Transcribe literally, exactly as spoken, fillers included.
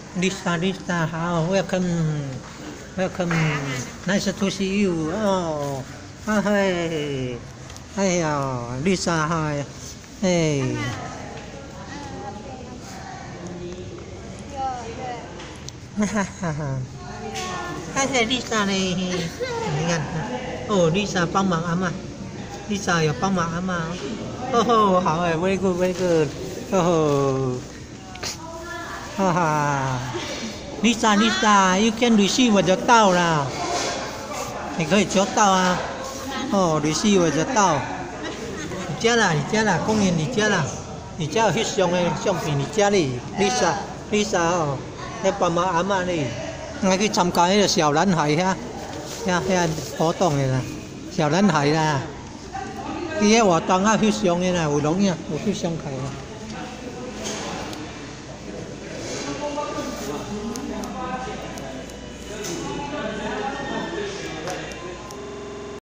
Lisa, Lisa, how welcome, welcome. Nice to see you. Oh, ah, hey, hey, oh, Lisa, hi, hey. 哈哈哈哈！看看 Lisa 呢，你看，哦 ，Lisa 帮忙阿妈 ，Lisa 有帮忙阿妈，哦吼，好哎 ，very good，very good，哦吼，哈哈 ，Lisa，Lisa，you can receive 我的道啦，你可以求道啊，哦 ，receive 我的道，你家啦，你家啦，公园你家啦，你家有翕相的相片，你家里 ，Lisa，Lisa 哦。迄帮忙阿嬷哩，我去参加迄个小男孩遐，遐遐活动的啦，小男孩啦，伊迄活动啊翕相的啦，有录影，有翕相开啦。